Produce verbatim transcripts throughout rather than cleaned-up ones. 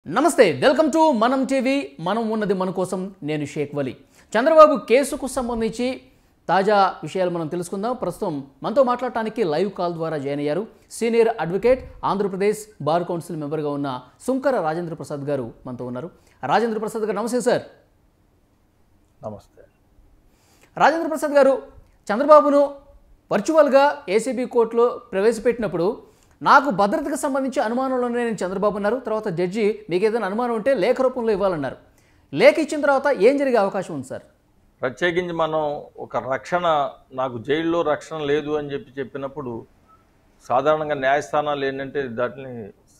నమస్తే welcome to మనం TV మనం ఉన్నది మన కోసం నేను షేక్ వలి చంద్రబాబు కేసుకు సంబంధించి తాజా విషయాలు మనం తెలుసుకుందాం ప్రస్తుతం మనతో మాట్లాడడానికి లైవ్ కాల్ ద్వారా జాయిన్ అయ్యారు senior advocate Andhra Pradesh bar council మెంబర్గా ఉన్న సుంకర రాజేంద్ర ప్రసాద్ గారు మనతో ఉన్నారు రాజేంద్ర ప్రసాద్ గారు నమస్తే సార్ నమస్తే రాజేంద్ర ప్రసాద్ గారు చంద్రబాబును వర్చువల్గా ఏసీబీ కోర్టులో ప్రవేశపెట్టినప్పుడు నాకు భద్రతకు సంబంధించి అనుమానాలు నేను చంద్రబాబు అన్నారు తర్వాత జడ్జి మీకు ఏదైనా అనుమానం ఉంటే లేఖ రూపంలో ఇవ్వాలన్నారు లేఖ ఇచ్చిన తర్వాత ఏం జరిగే అవకాశం ఉంది సార్ ప్రత్యేకించి మనం ఒక రక్షణ నాకు జైల్లో రక్షణ లేదు అని చెప్పి చెప్పినప్పుడు సాధారణంగా న్యాయస్థానాలు ఏంటంటే దాటిని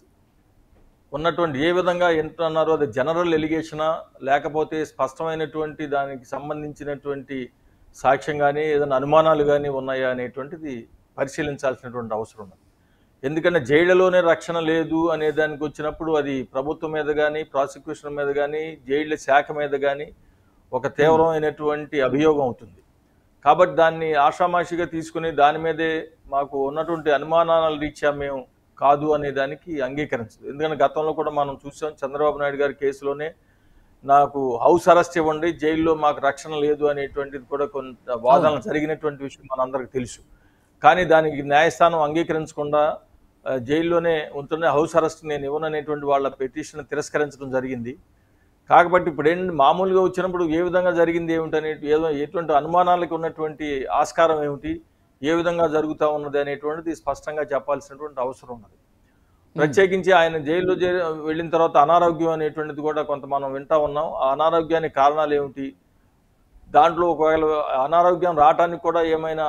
ఉన్నటువంటి ఏ విధంగా ఎంటున్నారో అది జనరల్ ఎలిగేషనా లేకపోతే స్పష్టమైనటువంటి దానికి సంబంధించినటువంటి సాక్ష్యం కానీ ఏదైనా అనుమానాలు కానీ ఉన్నాయా అనేటువంటిది పరిశీలించాల్సినటువంటి అవసరం ఉంది ఎందుకంటే జైళ్లలోనే రక్షణ లేదు అనే దానికి వచ్చినప్పుడు అది ప్రభుత్వం మీద కానీ ప్రాసిక్యూషన్ మీద కానీ జైళ్ల శాఖ మీద కానీ ఒక తీవ్రమైనటువంటి అభియోగం అవుతుంది కాబట్టి దాన్ని ఆషామాషిగా తీసుకుని దాని మీదే మాకు ఉన్నటువంటి అనుమానాల రీత్యా మేము కాదు అనే దానికి అంగీకరించదు ఎందుకంటే గతంలో కూడా మనం చూసాం చంద్రబాబు నాయుడు గారి కేసులోనే నాకు హౌస్ అరెస్ట్ ఇవ్వండి జైల్లో మాకు రక్షణ లేదు అనేటువంటిది కూడా కొంత వాదనలు జరిగినటువంటి విషయం మనందరికీ తెలుసు కానీ దానికి న్యాయస్థానం అంగీకరించకుండా జైల్లోనే ఉంటున్న హౌస్ అరెస్ట్ నేను ఇవ్వననేటువంటి వాళ్ళ పిటిషన్ తిరస్కరించడం జరిగింది కాబట్టి ఇప్పుడు ఏంటి మామూలుగా వచ్చినప్పుడు ఏ విధంగా జరిగింది ఏమిటనే ఏదో ఎటువంటి అనుమానాలకు ఉన్నటువంటి ఆస్కారం ఏమిటి ఏ విధంగా జరుగుతూ ఉన్నది అనేటువంటిది స్పష్టంగా చెప్పాల్సినటువంటి అవసరం ఉన్నది ప్రత్యేకించి ఆయన జైల్లో వెళ్ళిన తర్వాత అనారోగ్యం అనేటువంటిది కూడా కొంత మనం వింటా ఉన్నాం ఆ అనారోగ్యానికి కారణాలు ఏమిటి దాంట్లో ఒకవేళ అనారోగ్యం రావడానికి కూడా ఏమైనా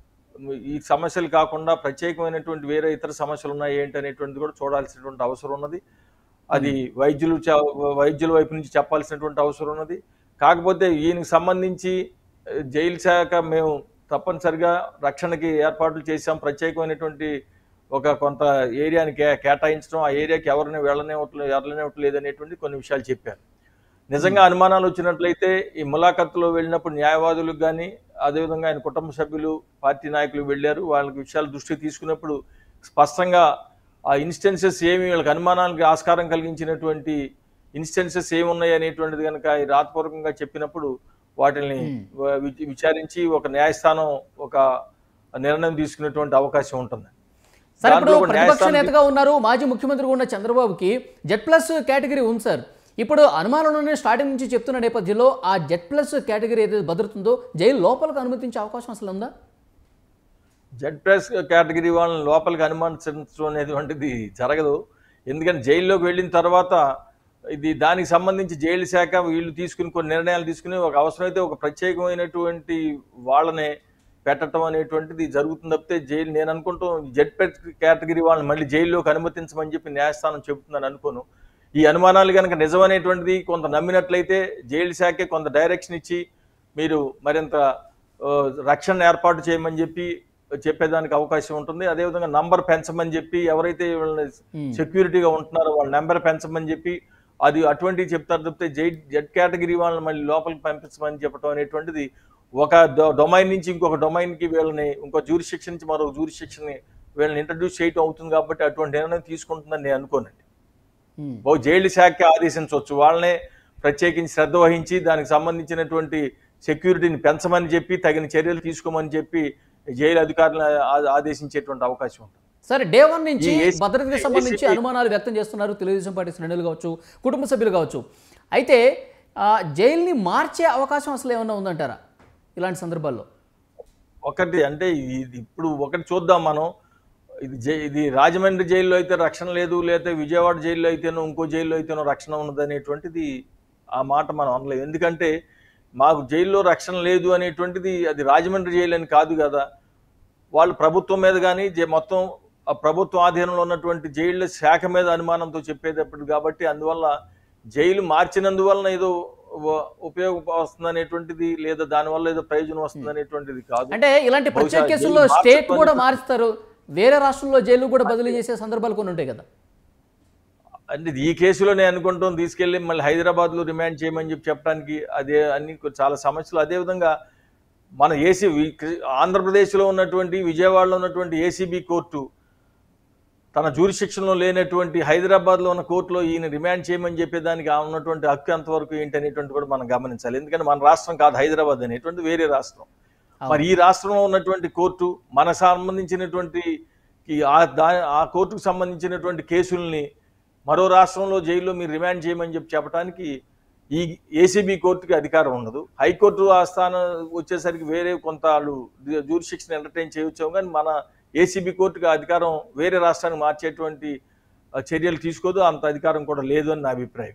ఈ సమస్యలు కాకుండా ప్రత్యేకమైనటువంటి వేరే ఇతర సమస్యలు ఉన్నాయి ఏంటి అనేటువంటిది కూడా చూడాల్సినటువంటి అవసరం ఉన్నది అది వైద్యులు వైద్యుల వైపు నుంచి చెప్పాల్సినటువంటి అవసరం ఉన్నది కాకపోతే ఈయనకి సంబంధించి జైలు శాఖ మేము తప్పనిసరిగా రక్షణకి ఏర్పాట్లు చేసాం ప్రత్యేకమైనటువంటి ఒక కొంత ఏరియాని కే కేటాయించడం ఆ ఏరియాకి ఎవరిని వెళ్ళనివ్వట్లేదు వెళ్ళనివ్వట్లేదు అనేటువంటి కొన్ని విషయాలు చెప్పారు నిజంగా అనుమానాలు వచ్చినట్లయితే ఈ ములాఖత్తులో వెళ్ళినప్పుడు న్యాయవాదులకు కానీ అదేవిధంగా ఆయన కుటుంబ సభ్యులు పార్టీ నాయకులు వెళ్ళారు వాళ్ళకి విషయాలు దృష్టికి తీసుకున్నప్పుడు స్పష్టంగా ఆ ఇన్స్టెన్సెస్ ఏమి వీళ్ళకి అనుమానానికి ఆస్కారం కలిగించినటువంటి ఇన్స్టెన్సెస్ ఏమున్నాయి అనేటువంటిది కనుక రాతపూర్వకంగా చెప్పినప్పుడు వాటిని విచారించి ఒక న్యాయస్థానం ఒక నిర్ణయం తీసుకునేటువంటి అవకాశం ఉంటుంది సార్ ఇప్పుడు ప్రతిపక్ష నేతగా ఉన్నారు మాజీ ముఖ్యమంత్రిగా ఉన్న చంద్రబాబుకి జెడ్ ప్లస్ కేటగిరీ ఉంది సార్ ఇప్పుడు అనుమానంలోనే స్టార్టింగ్ నుంచి చెప్తున్న నేపథ్యంలో ఆ జెడ్ ప్లస్ కేటగిరీ ఏదైతే భద్రతుందో జైలు లోపలికి అనుమతించే అవకాశం అసలు ఉందా జెడ్ ప్లస్ కేటగిరీ వాళ్ళని లోపలికి అనుమతించడం అనేటువంటిది జరగదు ఎందుకంటే జైల్లోకి వెళ్ళిన తర్వాత ఇది దానికి సంబంధించి జైలు శాఖ వీళ్ళు తీసుకుని కొన్ని నిర్ణయాలు తీసుకుని ఒక అవసరమైతే ఒక ప్రత్యేకమైనటువంటి వాళ్ళనే పెట్టడం అనేటువంటిది జరుగుతుంది తప్పితే జైలు నేను అనుకుంటాం జెడ్ ప్లస్ కేటగిరీ వాళ్ళని మళ్ళీ జైల్లోకి అనుమతించమని చెప్పి న్యాయస్థానం చెబుతుందని అనుకోను ఈ అనుమానాలు కనుక నిజమనేటువంటిది కొంత నమ్మినట్లయితే జైలు శాఖే కొంత డైరెక్షన్ ఇచ్చి మీరు మరింత రక్షణ ఏర్పాటు చేయమని చెప్పి చెప్పేదానికి అవకాశం ఉంటుంది అదేవిధంగా నంబర్ పెంచమని చెప్పి ఎవరైతే వీళ్ళని సెక్యూరిటీగా ఉంటున్నారో వాళ్ళ నెంబర్ పెంచమని చెప్పి అది అటువంటివి చెప్తారు తప్పితే జై జెడ్ కేటగిరీ వాళ్ళని మళ్ళీ లోపలికి పంపించమని చెప్పడం అనేటువంటిది ఒక డొమైన్ నుంచి ఇంకొక డొమైన్కి వీళ్ళని ఇంకో జ్యూరిస్డిక్షన్ నుంచి మరొక జ్యూరిస్డిక్షన్ని వీళ్ళని ఇంట్రడ్యూస్ చేయడం అవుతుంది కాబట్టి అటువంటి నిర్ణయం తీసుకుంటుందని నేను అనుకోనండి బహు జైలు శాఖకి ఆదేశించవచ్చు వాళ్ళనే ప్రత్యేకించి శ్రద్ధ వహించి దానికి సంబంధించినటువంటి సెక్యూరిటీని పెంచమని చెప్పి తగిన చర్యలు తీసుకోమని చెప్పి జైలు అధికారులను ఆదేశించేటువంటి అవకాశం ఉంటుంది సరే డే వన్ నుంచి భద్రతకి సంబంధించి అనుమానాలు వ్యక్తం చేస్తున్నారు తెలుగుదేశం పార్టీ శ్రేణులు కావచ్చు కుటుంబ సభ్యులు కావచ్చు అయితే జైల్ని మార్చే అవకాశం అసలు ఏమన్నా ఉందంటారా ఇలాంటి సందర్భాల్లో ఒకటి అంటే ఇప్పుడు ఒకటి చూద్దాం మనం ఇది జై ఇది రాజమండ్రి జైల్లో అయితే రక్షణ లేదు లేకపోతే విజయవాడ జైల్లో అయితేనో ఇంకో జైల్లో అయితేనో రక్షణ ఉన్నది అనేటువంటిది ఆ మాట మనం అనలేదు ఎందుకంటే మాకు జైల్లో రక్షణ లేదు అనేటువంటిది అది రాజమండ్రి జైలు అని కాదు కదా వాళ్ళు ప్రభుత్వం మీద కానీ మొత్తం ఆ ప్రభుత్వం ఆధీనంలో ఉన్నటువంటి జైళ్ళ శాఖ మీద అనుమానంతో చెప్పేటప్పుడు కాబట్టి అందువల్ల జైలు మార్చినందువలన ఏదో ఉపయోగం వస్తుంది అనేటువంటిది లేదా దానివల్ల ఏదో ప్రయోజనం వస్తుంది అనేటువంటిది కాదు అంటే ఇలాంటి ప్రత్యేక కేసుల్లో స్టేట్ కూడా మారుస్తారు వేరే రాష్ట్రంలో జైలు కూడా బదిలీ చేసే సందర్భాలు కొన్ని ఉంటాయి కదా అంటే ఈ కేసులో నేను అనుకుంటాం తీసుకెళ్ళి మళ్ళీ హైదరాబాద్లో రిమాండ్ చేయమని చెప్పి చెప్పడానికి అదే అన్ని చాలా సమస్యలు అదేవిధంగా మన ఏసీ ఆంధ్రప్రదేశ్లో ఉన్నటువంటి విజయవాడలో ఉన్నటువంటి ఏసీబీ కోర్టు తన జ్యూరిస్డిక్షన్లో లేనటువంటి హైదరాబాద్లో ఉన్న కోర్టులో ఈయన రిమాండ్ చేయమని చెప్పేదానికి ఆ ఉన్నటువంటి హక్కు ఎంతవరకు ఏంటి అనేటువంటి కూడా మనం గమనించాలి. ఎందుకంటే మన రాష్ట్రం కాదు హైదరాబాద్ అనేటువంటి, వేరే రాష్ట్రం. మరి ఈ రాష్ట్రంలో ఉన్నటువంటి కోర్టు మన సంబంధించినటువంటి ఆ దా ఆ కోర్టుకు సంబంధించినటువంటి కేసుల్ని మరో రాష్ట్రంలో జైల్లో మీరు రిమాండ్ చేయమని చెప్పి చెప్పడానికి ఈ ఏసీబీ కోర్టుకి అధికారం ఉండదు. హైకోర్టు ఆ స్థానం వచ్చేసరికి వేరే కొంత వాళ్ళు జ్యూరిస్డిక్షన్ ఎంటర్టైన్ చేయవచ్చు, కానీ మన ఏసీబీ కోర్టుకి అధికారం వేరే రాష్ట్రానికి మార్చేటువంటి చర్యలు తీసుకోదు, అంత అధికారం కూడా లేదు అని నా అభిప్రాయం.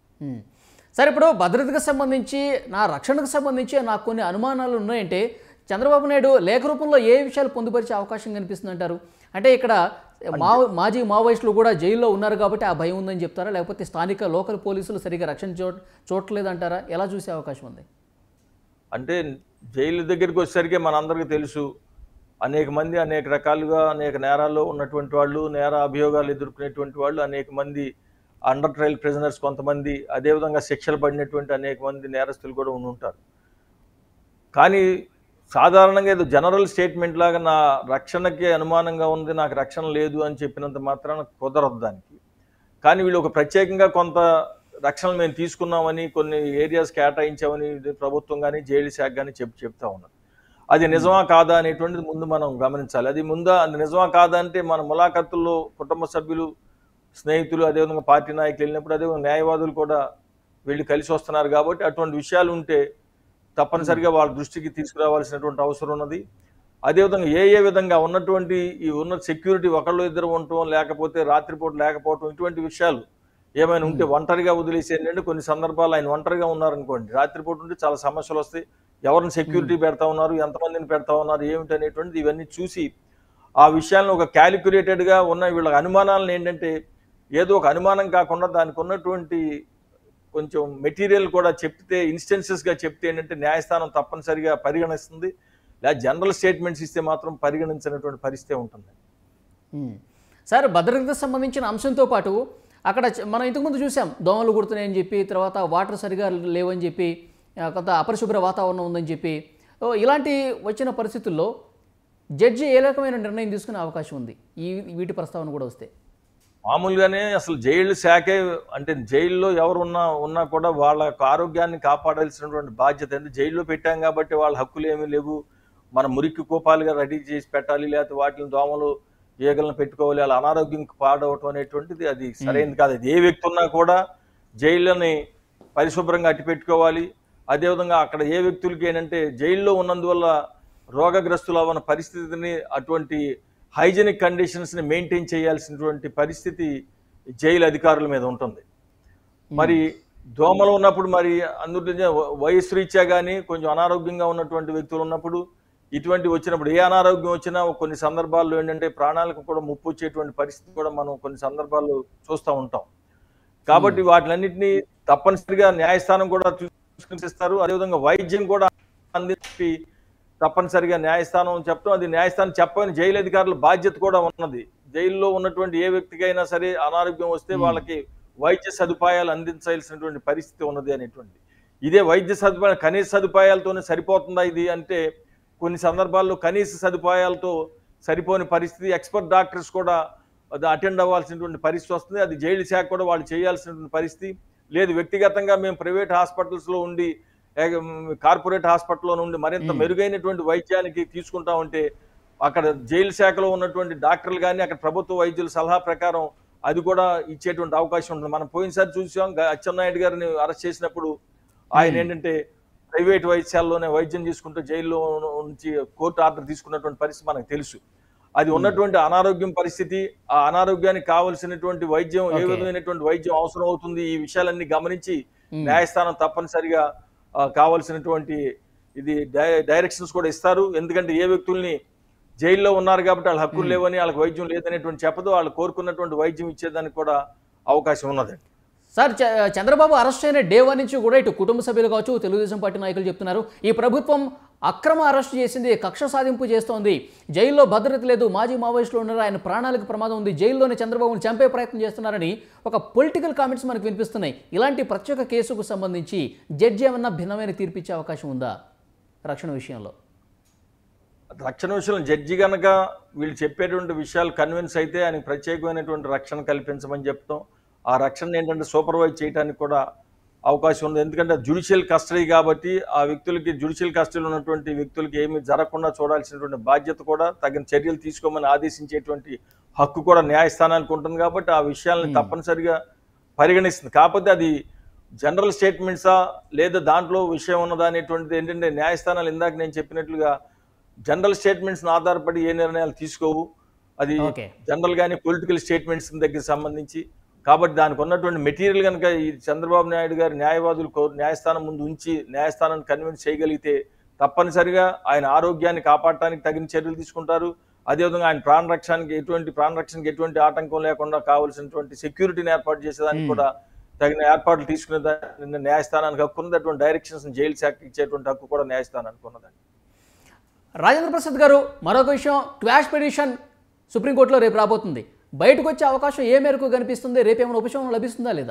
సరే, ఇప్పుడు భద్రతకు సంబంధించి నా రక్షణకు సంబంధించి నాకు కొన్ని అనుమానాలు ఉన్నాయంటే చంద్రబాబు నాయుడు లేఖ రూపంలో ఏ విషయాలు పొందుపరిచే అవకాశం కనిపిస్తుంది అంటారు? అంటే ఇక్కడ మా మాజీ మావోయిస్టులు కూడా జైల్లో ఉన్నారు కాబట్టి ఆ భయం ఉందని చెప్తారా, లేకపోతే స్థానిక లోకల్ పోలీసులు సరిగా రక్షణ చూ చూడలేదంటారా? ఎలా చూసే అవకాశం ఉంది? అంటే జైలు దగ్గరికి వచ్చేసరికి మనందరికీ తెలుసు, అనేక మంది అనేక రకాలుగా అనేక నేరాల్లో ఉన్నటువంటి వాళ్ళు, నేర అభియోగాలు ఎదుర్కొనేటువంటి వాళ్ళు, అనేక మంది అండర్ ట్రయల్ ప్రిజనర్స్ కొంతమంది, అదేవిధంగా శిక్షలు పడినటువంటి అనేక మంది నేరస్తులు కూడా ఉండి ఉంటారు. కానీ సాధారణంగా ఏదో జనరల్ స్టేట్మెంట్ లాగా నా రక్షణకి అనుమానంగా ఉంది, నాకు రక్షణ లేదు అని చెప్పినంత మాత్రాన కుదరదు దానికి. కానీ వీళ్ళు ఒక ప్రత్యేకంగా కొంత రక్షణ మేము తీసుకున్నామని, కొన్ని ఏరియాస్ కేటాయించామని ప్రభుత్వం కానీ జైలు శాఖ కానీ చెప్పి చెప్తా ఉన్నారు. అది నిజమా కాదా అనేటువంటిది ముందు మనం గమనించాలి. అది ముందు అది నిజమా కాదా అంటే మన ములాఖతుల్లో కుటుంబ సభ్యులు, స్నేహితులు, అదేవిధంగా పార్టీ నాయకులు వెళ్ళినప్పుడు, అదేవిధంగా న్యాయవాదులు కూడా వెళ్ళి కలిసి వస్తున్నారు కాబట్టి అటువంటి విషయాలు ఉంటే తప్పనిసరిగా వాళ్ళ దృష్టికి తీసుకురావాల్సినటువంటి అవసరం ఉన్నది. అదేవిధంగా ఏ ఏ విధంగా ఉన్నటువంటి ఈ ఉన్న సెక్యూరిటీ ఒకళ్ళు ఇద్దరు ఉండటం, లేకపోతే రాత్రిపూట లేకపోవటం, ఇటువంటి విషయాలు ఏమైనా ఉంటే ఒంటరిగా వదిలేసి ఏంటంటే కొన్ని సందర్భాలు ఆయన ఒంటరిగా ఉన్నారనుకోండి, రాత్రిపూట ఉంటే చాలా సమస్యలు వస్తాయి. ఎవరిని సెక్యూరిటీ పెడతా ఉన్నారు, ఎంతమందిని పెడతా ఉన్నారు, ఏమిటి అనేటువంటిది ఇవన్నీ చూసి ఆ విషయాలను ఒక క్యాలిక్యులేటెడ్గా ఉన్న వీళ్ళ అనుమానాలను ఏంటంటే ఏదో ఒక అనుమానం కాకుండా దానికి ఉన్నటువంటి కొంచెం మెటీరియల్ కూడా చెప్తే, ఇన్స్టెన్సెస్గా చెప్తే ఏంటంటే న్యాయస్థానం తప్పనిసరిగా పరిగణిస్తుంది. లేదా జనరల్ స్టేట్మెంట్స్ ఇస్తే మాత్రం పరిగణించినటువంటి పరిస్థితి ఉంటుంది. సార్, భద్రతకు సంబంధించిన అంశంతో పాటు అక్కడ మనం ఇంతకుముందు చూసాం దోమలు కుడుతున్నాయని చెప్పి, తర్వాత వాటర్ సరిగా లేవని చెప్పి, కొంత అపరిశుభ్ర వాతావరణం ఉందని చెప్పి, ఇలాంటి వచ్చిన పరిస్థితుల్లో జడ్జి ఏ రకమైన నిర్ణయం తీసుకునే అవకాశం ఉంది ఈ వీటి ప్రస్తావన కూడా వస్తే? మామూలుగానే అసలు జైలు శాఖే అంటే జైల్లో ఎవరు ఉన్నా ఉన్నా కూడా వాళ్ళ ఆరోగ్యాన్ని కాపాడాల్సినటువంటి బాధ్యత. అంటే జైల్లో పెట్టాం కాబట్టి వాళ్ళ హక్కులు ఏమీ లేవు, మన మురికి కోపాలుగా రెడీ చేసి పెట్టాలి, లేకపోతే వాటిని దోమలు ఈగలను పెట్టుకోవాలి, అలా అనారోగ్యం పాడవటం అనేటువంటిది అది సరైనది కాదు. అది ఏ వ్యక్తి ఉన్నా కూడా జైళ్ళని పరిశుభ్రంగా అట్టి పెట్టుకోవాలి. అదేవిధంగా అక్కడ ఏ వ్యక్తులకి ఏంటంటే జైల్లో ఉన్నందువల్ల రోగగ్రస్తులు అవ్వని పరిస్థితిని, అటువంటి హైజెనిక్ కండిషన్స్ని మెయింటైన్ చేయాల్సినటువంటి పరిస్థితి జైలు అధికారుల మీద ఉంటుంది. మరి దోమలు ఉన్నప్పుడు మరి అందులో వయస్సు రీత్యా కానీ కొంచెం అనారోగ్యంగా ఉన్నటువంటి వ్యక్తులు ఉన్నప్పుడు, ఇటువంటి వచ్చినప్పుడు ఏ అనారోగ్యం వచ్చినా కొన్ని సందర్భాల్లో ఏంటంటే ప్రాణాలకు కూడా ముప్పు వచ్చేటువంటి పరిస్థితి కూడా మనం కొన్ని సందర్భాల్లో చూస్తూ ఉంటాం. కాబట్టి వాటిలన్నింటినీ తప్పనిసరిగా న్యాయస్థానం కూడా చూసుకునిస్తారు. అదేవిధంగా వైద్యం కూడా అందించి తప్పనిసరిగా న్యాయస్థానం చెప్తాం. అది న్యాయస్థానం చెప్పని జైలు అధికారుల బాధ్యత కూడా ఉన్నది. జైల్లో ఉన్నటువంటి ఏ వ్యక్తికైనా సరే అనారోగ్యం వస్తే వాళ్ళకి వైద్య సదుపాయాలు అందించాల్సినటువంటి పరిస్థితి ఉన్నది అనేటువంటి. ఇదే వైద్య సదుపాయాలు కనీస సదుపాయాలతోనే సరిపోతుందా ఇది అంటే కొన్ని సందర్భాల్లో కనీస సదుపాయాలతో సరిపోని పరిస్థితి, ఎక్స్పర్ట్ డాక్టర్స్ కూడా అటెండ్ అవ్వాల్సినటువంటి పరిస్థితి వస్తుంది. అది జైలు శాఖ కూడా వాళ్ళు చేయాల్సినటువంటి పరిస్థితి లేదు. వ్యక్తిగతంగా మేము ప్రైవేట్ హాస్పిటల్స్లో ఉండి, కార్పొరేట్ హాస్పిటల్లో నుండి మరింత మెరుగైనటువంటి వైద్యానికి తీసుకుంటా ఉంటే అక్కడ జైలు శాఖలో ఉన్నటువంటి డాక్టర్లు కానీ అక్కడ ప్రభుత్వ వైద్యుల సలహా ప్రకారం అది కూడా ఇచ్చేటువంటి అవకాశం ఉంటుంది. మనం పోయినసారి చూసాం, అచ్చెన్నాయుడు గారిని అరెస్ట్ చేసినప్పుడు ఆయన ఏంటంటే ప్రైవేట్ వైద్యాల్లోనే వైద్యం తీసుకుంటూ జైల్లో నుంచి కోర్టు ఆర్డర్ తీసుకున్నటువంటి పరిస్థితి మనకు తెలుసు. అది ఉన్నటువంటి అనారోగ్యం పరిస్థితి, ఆ అనారోగ్యానికి కావలసినటువంటి వైద్యం ఏ విధమైనటువంటి వైద్యం అవసరం అవుతుంది, ఈ విషయాలన్నీ గమనించి న్యాయస్థానం తప్పనిసరిగా కావాల్సినటువంటి ఇది డైరెక్షన్స్ కూడా ఇస్తారు. ఎందుకంటే ఏ వ్యక్తుల్ని జైల్లో ఉన్నారు కాబట్టి వాళ్ళ హక్కులు లేవని, వాళ్ళకి వైద్యం లేదనేటువంటి చెప్పదు, వాళ్ళు కోరుకున్నటువంటి వైద్యం ఇచ్చేదానికి కూడా అవకాశం ఉన్నదండి. సార్, చంద్రబాబు అరెస్ట్ అయిన డే వన్ నుంచి కూడా ఇటు కుటుంబ సభ్యులు కావచ్చు, తెలుగుదేశం పార్టీ నాయకులు చెప్తున్నారు ఈ ప్రభుత్వం అక్రమ అరెస్ట్ చేసింది, కక్ష సాధింపు చేస్తోంది, జైల్లో భద్రత లేదు, మాజీ మావోయిస్టులు ఉన్నారు, ఆయన ప్రాణాలకు ప్రమాదం ఉంది, జైల్లోనే చంద్రబాబును చంపే ప్రయత్నం చేస్తున్నారని ఒక పొలిటికల్ కామెంట్స్ మనకు వినిపిస్తున్నాయి. ఇలాంటి ప్రత్యేక కేసుకు సంబంధించి జడ్జి ఏమన్నా భిన్నమైన తీర్పిచ్చే అవకాశం ఉందా రక్షణ విషయంలో? రక్షణ విషయంలో జడ్జి కనుక వీళ్ళు చెప్పేటువంటి విషయాలు కన్విన్స్ అయితే ఆయనకు ప్రత్యేకమైనటువంటి రక్షణ కల్పించమని చెప్తాం. ఆ రక్షణ ఏంటంటే సూపర్వైజ్ చేయడానికి కూడా అవకాశం ఉంది. ఎందుకంటే జ్యుడిషియల్ కస్టడీ కాబట్టి ఆ వ్యక్తులకి జ్యుడిషియల్ కస్టడీలో ఉన్నటువంటి వ్యక్తులకి ఏమీ జరగకుండా చూడాల్సినటువంటి బాధ్యత కూడా తగిన చర్యలు తీసుకోమని ఆదేశించేటువంటి హక్కు కూడా న్యాయస్థానానికి ఉంటుంది. కాబట్టి ఆ విషయాలను తప్పనిసరిగా పరిగణిస్తుంది. కాకపోతే అది జనరల్ స్టేట్మెంట్సా లేదా దాంట్లో విషయం ఉన్నదా అనేటువంటిది ఏంటంటే న్యాయస్థానాలు ఇందాక నేను చెప్పినట్లుగా జనరల్ స్టేట్మెంట్స్ని ఆధారపడి ఏ నిర్ణయాలు తీసుకోవు. అది జనరల్ గానీ పొలిటికల్ స్టేట్మెంట్స్ దగ్గర సంబంధించి. కాబట్టి దానికి ఉన్నటువంటి మెటీరియల్ కనుక ఈ చంద్రబాబు నాయుడు గారి న్యాయవాదులు న్యాయస్థానం ముందు ఉంచి న్యాయస్థానాన్ని కన్విన్స్ చేయగలిగితే తప్పనిసరిగా ఆయన ఆరోగ్యాన్ని కాపాడటానికి తగిన చర్యలు తీసుకుంటారు. అదేవిధంగా ఆయన ప్రాణ రక్షణకి ఎటువంటి ప్రాణ రక్షణకి ఎటువంటి ఆటంకం లేకుండా కావాల్సినటువంటి సెక్యూరిటీని ఏర్పాటు చేసేదానికి కూడా తగిన ఏర్పాట్లు తీసుకునే దాన్ని న్యాయస్థానానికి హక్కు ఉన్నది. అటువంటి డైరెక్షన్స్ జైలు శాఖకి ఇచ్చేటువంటి హక్కు కూడా న్యాయస్థానానికి ఉన్నదండి. రాజేంద్ర ప్రసాద్ గారు, మరొక విషయం, క్వాష్ పిటిషన్ సుప్రీంకోర్టులో రేపు రాబోతుంది. బయటకు వచ్చే అవకాశం ఏ మేరకు కనిపిస్తుంది? రేపు ఏమైనా ఉపశమనం లభిస్తుందా లేదా?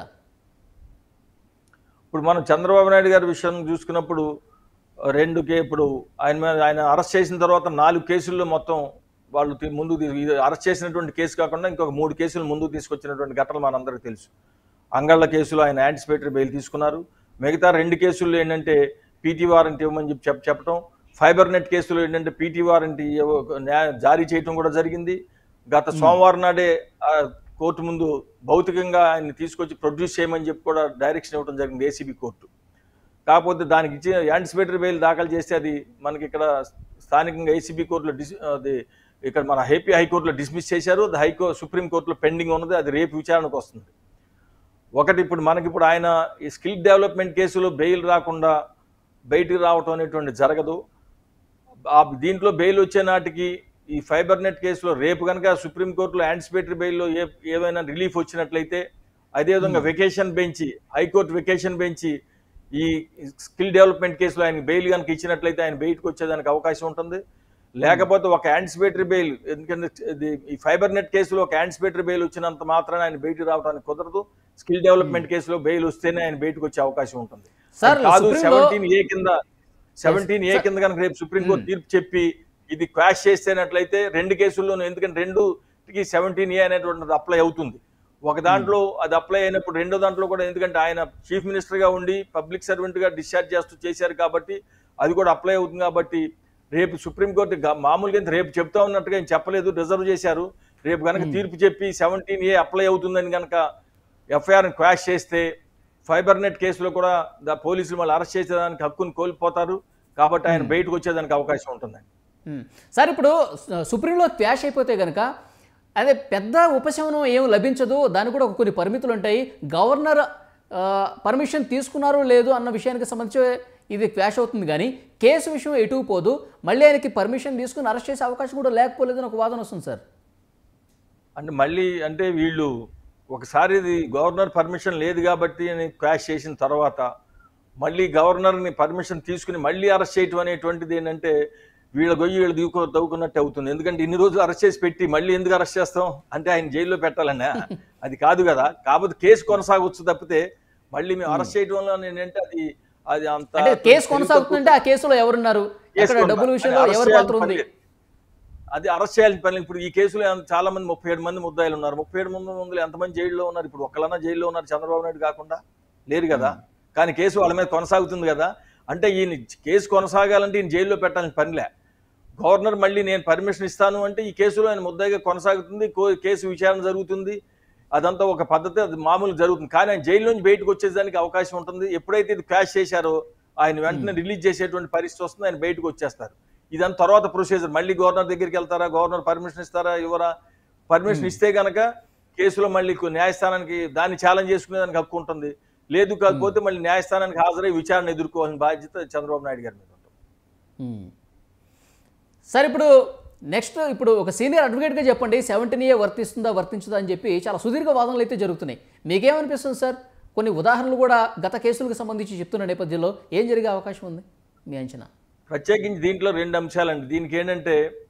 ఇప్పుడు మనం చంద్రబాబు నాయుడు గారి విషయం చూసుకున్నప్పుడు రెండు కే ఇప్పుడు ఆయన మీద ఆయన అరెస్ట్ చేసిన తర్వాత నాలుగు కేసుల్లో మొత్తం వాళ్ళు ముందు అరెస్ట్ చేసినటువంటి కేసు కాకుండా ఇంకొక మూడు కేసులు ముందుకు తీసుకొచ్చినటువంటి ఘటనలు మనందరికీ తెలుసు. అంగళ్ళ కేసులో ఆయన యాంటిసిపేటరీ బెయిల్ తీసుకున్నారు. మిగతా రెండు కేసుల్లో ఏంటంటే పీటీ వారెంట్ ఇవ్వమని చెప్పి చెప్ చెప్పడం ఫైబర్ నెట్ కేసులో ఏంటంటే పీటీ వారెంట్ జారీ చేయడం కూడా జరిగింది. గత సోమవారం నాడే కోర్టు ముందు భౌతికంగా ఆయన్ని తీసుకొచ్చి ప్రొడ్యూస్ చేయమని చెప్పి కూడా డైరెక్షన్ ఇవ్వడం జరిగింది ఏసీబీ కోర్టు. కాకపోతే దానికి ఇచ్చి యాంటిసిపేటరీ బెయిల్ దాఖలు చేస్తే అది మనకి ఇక్కడ స్థానికంగా ఏసీబీ కోర్టులో డిస్ అది ఇక్కడ మన ఏపీ హైకోర్టులో డిస్మిస్ చేశారు. అది హైకో సుప్రీంకోర్టులో పెండింగ్ ఉన్నది. అది రేపు విచారణకు వస్తుంది. ఒకటి ఇప్పుడు మనకి ఇప్పుడు ఆయన ఈ స్కిల్ డెవలప్మెంట్ కేసులో బెయిల్ రాకుండా బయటికి రావటం అనేటువంటి జరగదు. ఆ దీంట్లో బెయిల్ వచ్చే నాటికి ఈ ఫైబర్ నెట్ కేసులో రేపు కనుక సుప్రీంకోర్టులో యాంటిసిపేటరీ బెయిల్లో ఏ ఏమైనా రిలీఫ్ వచ్చినట్లయితే అదేవిధంగా vacation bench high court vacation bench ఈ స్కిల్ డెవలప్మెంట్ కేసులో ఆయన బెయిల్ కనుక ఇచ్చినట్లయితే ఆయన బయటకు వచ్చేదానికి అవకాశం ఉంటుంది. లేకపోతే ఒక యాంటిసిపేటరీ బెయిల్, ఎందుకంటే ఈ ఫైబర్ నెట్ కేసులో ఒక యాంటిసిపేటరీ బెయిల్ వచ్చినంత మాత్రాన ఆయన బయటకు రావడానికి కుదరదు. స్కిల్ డెవలప్మెంట్ కేసులో బెయిల్ వస్తేనే ఆయన బయటకు వచ్చే అవకాశం ఉంటుంది. కాదు సెవెంటీన్ ఏ కింద సెవెంటీన్ ఏ కింద కనుక రేపు సుప్రీంకోర్టు తీర్పు చెప్పి ఇది క్వాష్ చేస్తేనట్లయితే రెండు కేసుల్లోనూ, ఎందుకంటే రెండుకి సెవెంటీన్ ఏ అనేటువంటిది అప్లై అవుతుంది. ఒక దాంట్లో అది అప్లై అయినప్పుడు రెండో దాంట్లో కూడా, ఎందుకంటే ఆయన చీఫ్ మినిస్టర్గా ఉండి పబ్లిక్ సర్వెంట్గా డిశ్చార్జ్ చేస్తూ చేశారు కాబట్టి అది కూడా అప్లై అవుతుంది. కాబట్టి రేపు సుప్రీంకోర్టు మామూలుగా రేపు చెప్తా ఉన్నట్టుగా ఏం చెప్పలేదు, రిజర్వ్ చేశారు. రేపు కనుక తీర్పు చెప్పి సెవెంటీన్ ఏ అప్లై అవుతుందని కనుక ఎఫ్ఐఆర్ని క్వాష్ చేస్తే ఫైబర్ నెట్ కేసులో కూడా పోలీసులు మళ్ళీ అరెస్ట్ చేసేదానికి హక్కును కోల్పోతారు. కాబట్టి ఆయన బయటకు వచ్చేదానికి అవకాశం ఉంటుందండి. సార్, ఇప్పుడు సుప్రీంలో క్వాష్ అయిపోతే కనుక అదే పెద్ద ఉపశమనం ఏం లభించదు, దానికి కూడా కొన్ని పరిమితులు ఉంటాయి. గవర్నర్ పర్మిషన్ తీసుకున్నారు లేదు అన్న విషయానికి సంబంధించి ఇది క్వాష్ అవుతుంది, కానీ కేసు విషయం ఎటు పోదు. మళ్ళీ ఆయనకి పర్మిషన్ తీసుకుని అరెస్ట్ చేసే అవకాశం కూడా లేకపోలేదని ఒక వాదన వస్తుంది సార్. అంటే మళ్ళీ అంటే వీళ్ళు ఒకసారి ఇది గవర్నర్ పర్మిషన్ లేదు కాబట్టి క్వాష్ చేసిన తర్వాత మళ్ళీ గవర్నర్ని పర్మిషన్ తీసుకుని మళ్ళీ అరెస్ట్ చేయటం అనేటువంటిది ఏంటంటే వీళ్ళ గొయ్యి వీళ్ళు దిగుకో తవ్వుకున్నట్టు అవుతుంది. ఎందుకంటే ఇన్ని రోజులు అరెస్ట్ చేసి పెట్టి మళ్ళీ ఎందుకు అరెస్ట్ చేస్తాం అంటే ఆయన జైల్లో పెట్టాలన్నా అది కాదు కదా. కాకపోతే కేసు కొనసాగొచ్చు తప్పితే మళ్ళీ మేము అరెస్ట్ చేయడం వల్ల ఏంటంటే అది అది అంత కేసు కొనసాగుతుందంటే ఆ కేసులో ఎవరున్నారు, డబ్బుల విషయంలో ఎవరి పాత్ర ఉంది, అది అరెస్ట్ చేయాల్సిన పని. ఇప్పుడు ఈ కేసులో చాలా మంది ముప్పై ఏడు మంది ముద్దాయిలు ఉన్నారు. ముప్పై ఏడు మంది ముందు ఎంతమంది జైల్లో ఉన్నారు? ఇప్పుడు ఒక్కలన్నా జైల్లో ఉన్నారు చంద్రబాబు నాయుడు కాకుండా? లేరు కదా. కానీ కేసు వాళ్ళ మీద కొనసాగుతుంది కదా. అంటే ఈయన కేసు కొనసాగాలంటే ఈయన జైల్లో పెట్టాలని పనిలే. గవర్నర్ మళ్ళీ నేను పర్మిషన్ ఇస్తాను అంటే ఈ కేసులో ఆయన ముద్దాయిగా కొనసాగుతుంది, కేసు విచారణ జరుగుతుంది, అదంతా ఒక పద్ధతి, అది మామూలుగా జరుగుతుంది. కానీ ఆయన జైలు నుంచి బయటకు వచ్చేదానికి అవకాశం ఉంటుంది. ఎప్పుడైతే ఇది క్వాష్ చేశారో ఆయన వెంటనే రిలీజ్ చేసేటువంటి పరిస్థితి వస్తుంది, ఆయన బయటకు వచ్చేస్తారు. ఇదంతా తర్వాత ప్రొసీజర్. మళ్ళీ గవర్నర్ దగ్గరికి వెళ్తారా, గవర్నర్ పర్మిషన్ ఇస్తారా ఇవ్వరా? పర్మిషన్ ఇస్తే కనుక కేసులో మళ్ళీ న్యాయస్థానానికి దాన్ని ఛాలెంజ్ చేసుకునేదానికి హక్కు ఉంటుంది. లేదు కాకపోతే మళ్ళీ న్యాయస్థానానికి హాజరై విచారణ ఎదుర్కోవాల్సిన బాధ్యత చంద్రబాబు నాయుడు గారి మీద ఉంటుంది. సార్, ఇప్పుడు నెక్స్ట్ ఇప్పుడు ఒక సీనియర్ అడ్వకేట్గా చెప్పండి, సెవెంటీన్ ఏ వర్తిస్తుందా వర్తించదా అని చెప్పి చాలా సుదీర్ఘ వాదనలు అయితే జరుగుతున్నాయి. మీకేమనిపిస్తుంది సార్? కొన్ని ఉదాహరణలు కూడా గత కేసులకు సంబంధించి చెప్తున్న నేపథ్యంలో ఏం జరిగే అవకాశం ఉంది మీ అంచనా? ప్రత్యేకించి దీంట్లో రెండు అంశాలండి. దీనికి ఏంటంటే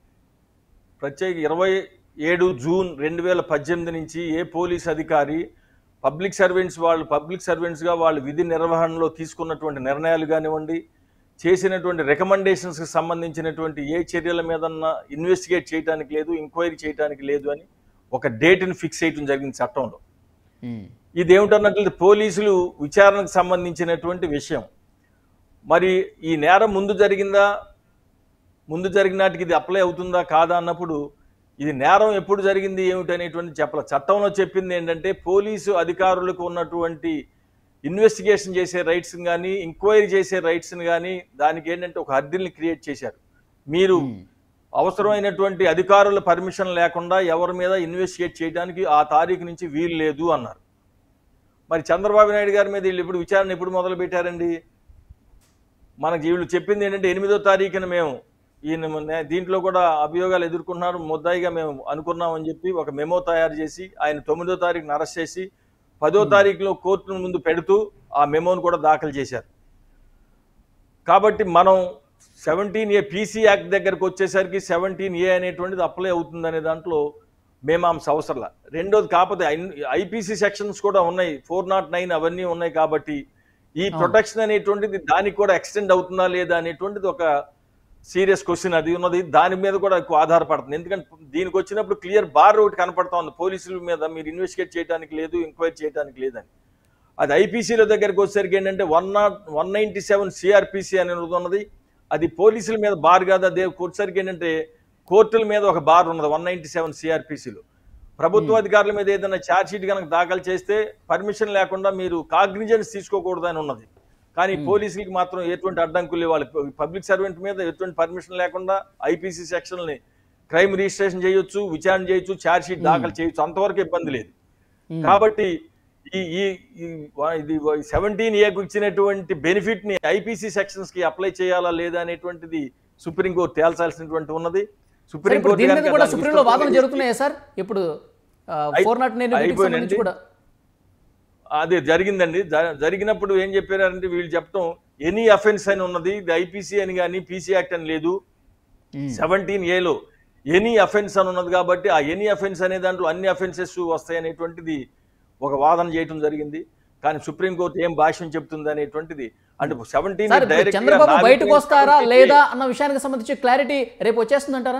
ప్రత్యేక ఇరవై ఏడు జూన్ రెండు వేల పద్దెనిమిది నుంచి ఏ పోలీస్ అధికారి పబ్లిక్ సర్వెంట్స్ వాళ్ళు పబ్లిక్ సర్వెంట్స్గా వాళ్ళు విధి నిర్వహణలో తీసుకున్నటువంటి నిర్ణయాలు కానివ్వండి, చేసినటువంటి రికమెండేషన్స్కి సంబంధించినటువంటి ఏ చర్యల మీదన్నా ఇన్వెస్టిగేట్ చేయడానికి లేదు, ఎంక్వైరీ చేయడానికి లేదు అని ఒక డేట్ని ఫిక్స్ చేయడం జరిగింది చట్టంలో. ఇది ఏమిటన్నట్లయితే పోలీసులు విచారణకు సంబంధించినటువంటి విషయం. మరి ఈ నేరం ముందు జరిగిందా, ముందు జరిగిన నాటికి ఇది అప్లై అవుతుందా కాదా అన్నప్పుడు ఇది నేరం ఎప్పుడు జరిగింది ఏమిటనేటువంటి చెప్పాలి. చట్టంలో చెప్పింది ఏంటంటే పోలీసు అధికారులకు ఉన్నటువంటి ఇన్వెస్టిగేషన్ చేసే రైట్స్ని కానీ ఎంక్వైరీ చేసే రైట్స్ని కానీ దానికి ఏంటంటే ఒక హద్దుల్ని క్రియేట్ చేశారు. మీరు అవసరమైనటువంటి అధికారుల పర్మిషన్ లేకుండా ఎవరి మీద ఇన్వెస్టిగేట్ చేయడానికి ఆ తారీఖు నుంచి వీలు లేదు అన్నారు. మరి చంద్రబాబు నాయుడు గారి మీద వీళ్ళు ఎప్పుడు విచారణ ఎప్పుడు మొదలు పెట్టారండి? మనకి వీళ్ళు చెప్పింది ఏంటంటే ఎనిమిదో తారీఖున మేము ఈయన దీంట్లో కూడా అభియోగాలు ఎదుర్కొన్నారు, ముద్దాయిగా మేము అనుకున్నామని చెప్పి ఒక మెమో తయారు చేసి ఆయన తొమ్మిదో తారీఖున అరెస్ట్ చేసి పదో తారీఖులో కోర్టు ముందు పెడుతూ ఆ మెమోను కూడా దాఖలు చేశారు. కాబట్టి మనం సెవెంటీన్ ఏ పీసీ యాక్ట్ దగ్గరకు వచ్చేసరికి సెవెంటీన్ ఏ అనేటువంటిది అప్లై అవుతుందనే దాంట్లో మేమాంస అవసరంలా. రెండోది కాకపోతే ఐపీసీ సెక్షన్స్ కూడా ఉన్నాయి, ఫోర్ నాట్ నైన్ అవన్నీ ఉన్నాయి. కాబట్టి ఈ ప్రొటెక్షన్ అనేటువంటిది దానికి కూడా ఎక్స్టెండ్ అవుతుందా లేదా అనేటువంటిది ఒక సీరియస్ క్వశ్చన్ అది ఉన్నది. దాని మీద కూడా ఎక్కువ ఆధారపడుతుంది. ఎందుకంటే దీనికి వచ్చినప్పుడు క్లియర్ బార్ ఒకటి కనపడతా ఉంది పోలీసుల మీద, మీరు ఇన్వెస్టిగేట్ చేయడానికి లేదు, ఎంక్వైరీ చేయడానికి లేదని. అది ఐపీసీల దగ్గరకు వచ్చేసరికి ఏంటంటే one nought one ninety seven CrPC అనేది ఉన్నది. అది పోలీసుల మీద బార్ కాదు. అదే వచ్చేసరికి ఏంటంటే కోర్టుల మీద ఒక బార్ ఉన్నది వన్ నైన్టీ సెవెన్ సిఆర్పిసిలో. ప్రభుత్వ అధికారుల మీద ఏదైనా ఛార్జ్ షీట్ కనుక దాఖలు చేస్తే పర్మిషన్ లేకుండా మీరు కాగ్నిజెన్స్ తీసుకోకూడదని ఉన్నది. కానీ పోలీసులకి మాత్రం ఎటువంటి అడ్డంకులు, వాళ్ళు పబ్లిక్ సర్వెంట్ మీద ఎటువంటి పర్మిషన్ లేకుండా ఐపీసీ సెక్షన్ని క్రైమ్ రిజిస్ట్రేషన్ చేయొచ్చు, విచారణ చేయొచ్చు, ఛార్జ్ షీట్ దాఖలు చేయొచ్చు, అంతవరకు ఇబ్బంది లేదు. కాబట్టి ఈ ఇది సెవెంటీన్ ఏకు ఇచ్చినటువంటి బెనిఫిట్ ని ఐపీసీ సెక్షన్స్ కి అప్లై చేయాలా లేదా అనేటువంటిది సుప్రీంకోర్టు తేల్చాల్సినటువంటి ఉన్నది. సుప్రీంకోర్టు సుప్రీంలో వాదన జరుగుతున్నాయా సార్? ఇప్పుడు అదే జరిగిందండి. జరిగినప్పుడు ఏం చెప్పారంటే వీళ్ళు చెప్పడం ఎనీ అఫెన్స్ అని ఉన్నది, ఇది ఐపీసీ అని కానీ పీసీ యాక్ట్ అని లేదు. సెవెంటీన్ ఏలో ఎనీ అఫెన్స్ అని ఉన్నది. కాబట్టి ఆ ఎనీ అఫెన్స్ అనే దాంట్లో అన్ని అఫెన్సెస్ వస్తాయి అనేటువంటిది ఒక వాదన చేయడం జరిగింది. కానీ సుప్రీంకోర్టు ఏం భాష్యం చెప్తుంది అనేటువంటిది అంటే సెవెంటీన్ చంద్రబాబు బయటకు వస్తారా లేదా అన్న విషయానికి సంబంధించి క్లారిటీ రేపు వచ్చేస్తుందంటారా?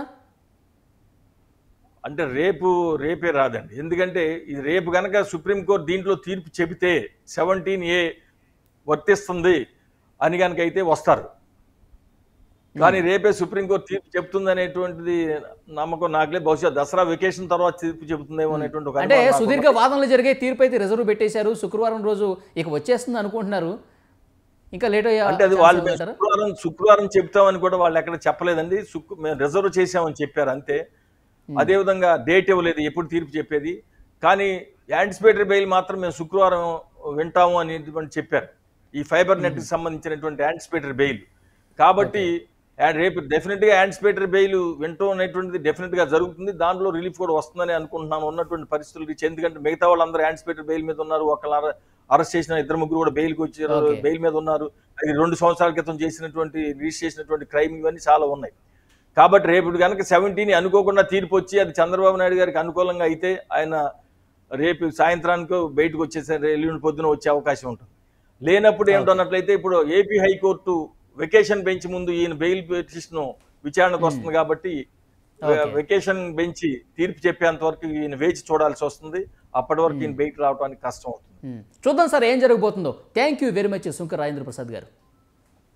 అంటే రేపు రేపే రాదండి. ఎందుకంటే ఇది రేపు కనుక సుప్రీంకోర్టు దీంట్లో తీర్పు చెబితే సెవెంటీన్ ఏ వర్తిస్తుంది అని కనుక అయితే వస్తారు. కానీ రేపే సుప్రీంకోర్టు తీర్పు చెప్తుంది అనేటువంటిది నమ్మకం నాకు లేదు. బహుశా దసరా వెకేషన్ తర్వాత తీర్పు చెబుతుందేమో అనేటువంటి ఒక అంటే సుదీర్ఘ వాదనలు జరిగే తీర్పు అయితే రిజర్వ్ పెట్టేశారు. శుక్రవారం రోజు ఇక వచ్చేస్తుంది అనుకుంటున్నారు. ఇంకా లేట్ అయ్యా అంటే అది వాళ్ళు శుక్రవారం శుక్రవారం చెప్తామని కూడా వాళ్ళు ఎక్కడ చెప్పలేదండి. మేము రిజర్వ్ చేసామని చెప్పారు అంతే. అదేవిధంగా డేట్ ఇవ్వలేదు ఎప్పుడు తీర్పు చెప్పేది. కానీ యాంటిసిపేటరీ బెయిల్ మాత్రం మేము శుక్రవారం వింటాము అనేటువంటి చెప్పారు, ఈ ఫైబర్ నెట్కి సంబంధించినటువంటి యాంటిసిపేటరీ బెయిల్. కాబట్టి రేపు డెఫినెట్గా యాంటిసిపేటరీ బెయిల్ వింటూ అనేటువంటిది డెఫినెట్గా జరుగుతుంది. దాంట్లో రిలీఫ్ కూడా వస్తుందని అనుకుంటున్నాను ఉన్నటువంటి పరిస్థితులు. ఎందుకంటే మిగతా వాళ్ళందరూ యాంటిసిపేటరీ బెయిల్ మీద ఉన్నారు. ఒకళ్ళ అరెస్ట్ చేసిన ఇద్దరు ముగ్గురు కూడా బెయిల్కి వచ్చారు, బెయిల్ మీద ఉన్నారు. అది రెండు సంవత్సరాల క్రితం చేసినటువంటి రిజిస్టర్ చేసినటువంటి క్రైమ్ ఇవన్నీ చాలా ఉన్నాయి. కాబట్టి రేపు కనుక సెవెంటీన్ అనుకోకుండా తీర్పు వచ్చి అది చంద్రబాబు నాయుడు గారికి అనుకూలంగా అయితే ఆయన రేపు సాయంత్రానికి బయటకు వచ్చేసరి ఎల్లుండి పొద్దున వచ్చే అవకాశం ఉంటుంది. లేనప్పుడు ఏమిటన్నట్లయితే ఇప్పుడు ఏపీ హైకోర్టు వెకేషన్ బెంచ్ ముందు ఈయన బెయిల్ పిటిషన్ విచారణకు వస్తుంది. కాబట్టి వెకేషన్ బెంచ్ తీర్పు చెప్పేంత వరకు ఈయన వేచి చూడాల్సి వస్తుంది. అప్పటి వరకు ఈయన బయట రావడానికి కష్టం అవుతుంది. చూద్దాం సార్ ఏం జరగబోతుందో. Thank you very much Sunkara Rajendra Prasad గారు.